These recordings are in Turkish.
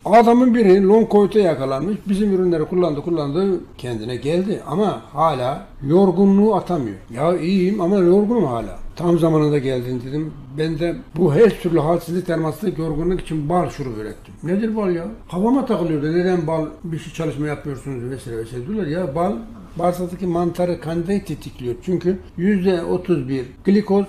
Adamın biri long covid'e yakalanmış. Bizim ürünleri kullandı. Kendine geldi ama hala yorgunluğu atamıyor. Ya iyiyim ama yorgunum hala. Tam zamanında geldin dedim. Ben de bu her türlü halsizlik, termasızlık, yorgunluk için bal şurubu ürettim. Nedir bal ya? Kafama takılıyordu. Neden bal bir şey çalışma yapıyorsunuz vesaire diyorlar. Ya bal bağırsaktaki mantarı, kandidayı tetikliyor. Çünkü %31 glikoz,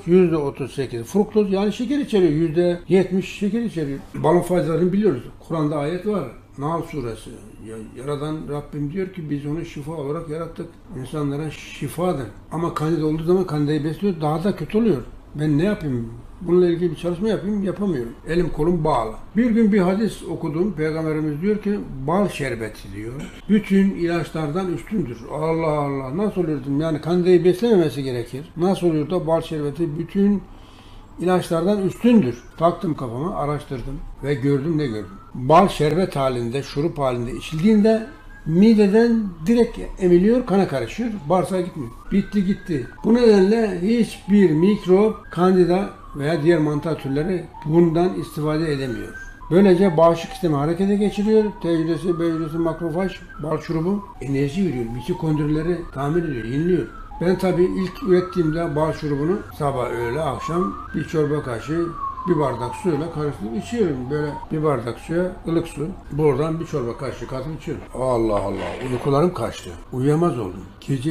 %38 fruktoz, yani şeker içeriyor. %70 şeker içeriyor. Balın faydalarını biliyoruz. Kur'an'da ayet var. Nahl suresi. Yaradan Rabbim diyor ki biz onu şifa olarak yarattık. İnsanlara şifadır. Ama kandida olduğu zaman kandidayı besliyor. Daha da kötü oluyor. Ben ne yapayım? Bununla ilgili bir çalışma yapayım, yapamıyorum. Elim kolum bağlı. Bir gün bir hadis okudum. Peygamberimiz diyor ki bal şerbeti diyor. Bütün ilaçlardan üstündür. Allah Allah. Nasıl oluyor dedim. Yani kandidayı beslememesi gerekir. Nasıl oluyor da bal şerbeti bütün ilaçlardan üstündür. Taktım kafama, araştırdım ve gördüm ne gördüm. Bal şerbet halinde, şurup halinde içildiğinde mideden direkt emiliyor, kana karışıyor, bağırsağa gitmiyor. Bitti gitti. Bu nedenle hiçbir mikrop, kandida veya diğer mantar türleri bundan istifade edemiyor. Böylece bağışıklık sistemi harekete geçiriyor. T hücresi, B hücresi, makrofaj, bal şurubu enerji veriyor. Mitokondrileri tamir ediyor, yeniliyor. Ben tabii ilk ürettiğimde bal şurubunu sabah, öğle, akşam bir çorba kaşığı, bir bardak suyla karıştırıp içiyorum. Böyle bir bardak suya ılık su. Buradan bir çorba kaşığı katıp içiyorum. Allah Allah. Uykularım kaçtı. Uyuyamaz oldum. Gece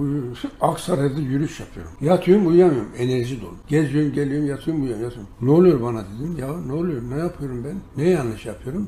Aksaray'da yürüyüş yapıyorum. Yatıyorum, uyuyamıyorum. Enerji dolu. Geziyorum, geliyorum, yatıyorum, yatıyorum. Ne oluyor bana dedim. Ya ne oluyor? Ne yapıyorum ben? Ne yanlış yapıyorum?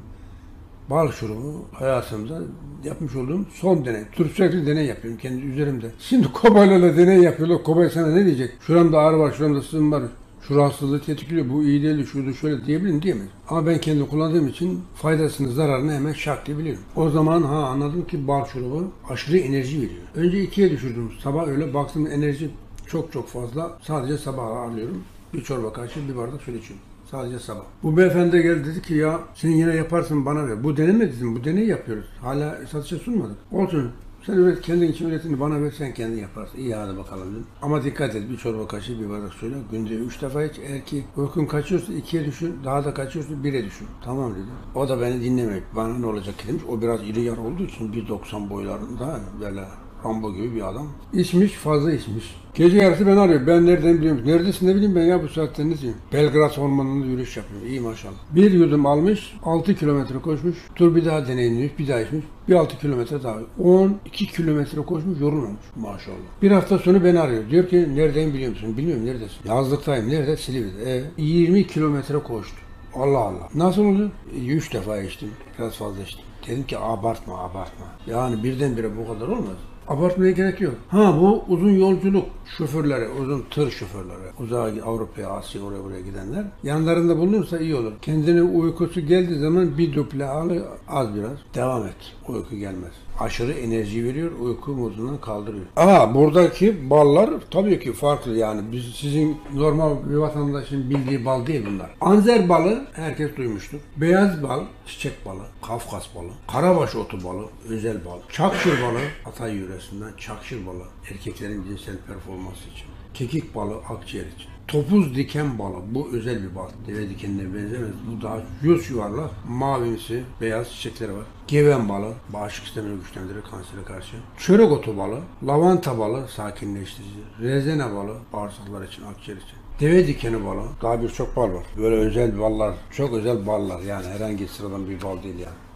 Bal şurubu hayatımda yapmış olduğum son deney. Sürekli deney yapıyorum kendi üzerimde. Şimdi kobaylarla deney yapıyorlar. Kobay sana ne diyecek? Şuramda ağrı var, şuramda sızım var. Şu rahatsızlığı tetikliyor, bu iyi değil, şurada şöyle diyebilirim diyemez. Ama ben kendim kullandığım için faydasını, zararını hemen şak diye biliyorum. O zaman anladım ki bal şurubu aşırı enerji veriyor. Önce 2'ye düşürdüm. Sabah öyle baktım enerji çok fazla. Sadece sabah alıyorum. Bir çorba kaşığı, bir bardak su içiyorum. Sadece sabah. Bu beyefendi geldi dedi ki ya sen yine yaparsın bana ver. Bu deney mi dedim? Bu deneyi yapıyoruz. Hala satışa sunmadık. Olsun. Sen üret, kendin için üretini bana ver, sen kendin yaparsın. İyi hadi bakalım dedim. Ama dikkat et, bir çorba kaşığı, bir bardak suyla günde 3 defa iç. Eğer ki uykun kaçıyorsa 2'ye düşün, daha da kaçıyorsa 1'e düşün. Tamam dedi. O da beni dinlemek. Bana ne olacak demiş. O biraz iri yarı olduğu için 1.90 boylarında böyle Rambo gibi bir adam. İçmiş, fazla içmiş. Gece yarısı beni arıyor. Ben nereden biliyorum? Neredesin, ne bileyim ben ya bu saatte ne diyeyim? Belgrad ormanında yürüyüş yapıyor. İyi maşallah. Bir yudum almış, 6 kilometre koşmuş. Dur bir daha deneyimlemiş, bir daha içmiş. Bir 6 kilometre daha. 12 kilometre koşmuş, yorulmamış maşallah. Bir hafta sonra beni arıyor. Diyor ki neredeyim biliyor musun? Bilmiyorum, neredesin? Yazlıktayım. Nerede? Silivri'de. 20 kilometre koştu. Allah Allah. Nasıl oldu? 3 defa içtim. Biraz fazla içtim. Dedim ki abartma. Yani birdenbire bu kadar olmaz. Abartmaya gerek yok. Bu uzun yolculuk şoförleri, uzun tır şoförleri, uzağa Avrupa'ya, Asya'ya, oraya buraya gidenler yanlarında bulunursa iyi olur. Kendine uykusu geldiği zaman bir duple al, az biraz devam et. Uyku gelmez. Aşırı enerji veriyor, uyku modundan kaldırıyor. Buradaki ballar tabii ki farklı yani. Sizin normal bir vatandaşın bildiği bal değil bunlar. Anzer balı herkes duymuştur. Beyaz bal, çiçek balı, Kafkas balı, karabaş otu balı, özel bal, çakşır balı, Hatay yöresinden çakşır balı, erkeklerin cinsel performansı için. Kekik balı, akciğer için. Topuz diken balı, bu özel bir bal. Deve dikenine benzemez. Bu daha yüz yuvarlak, mavimsi, beyaz çiçekleri var. Geven balı, bağışıklık sistemini güçlendirir kansere karşı. Çörek otu balı, lavanta balı, sakinleştirici. Rezene balı, bağırsaklar için, akciğer için. Deve dikeni balı, daha birçok bal var. Böyle özel ballar, çok özel ballar yani herhangi sıradan bir bal değil yani.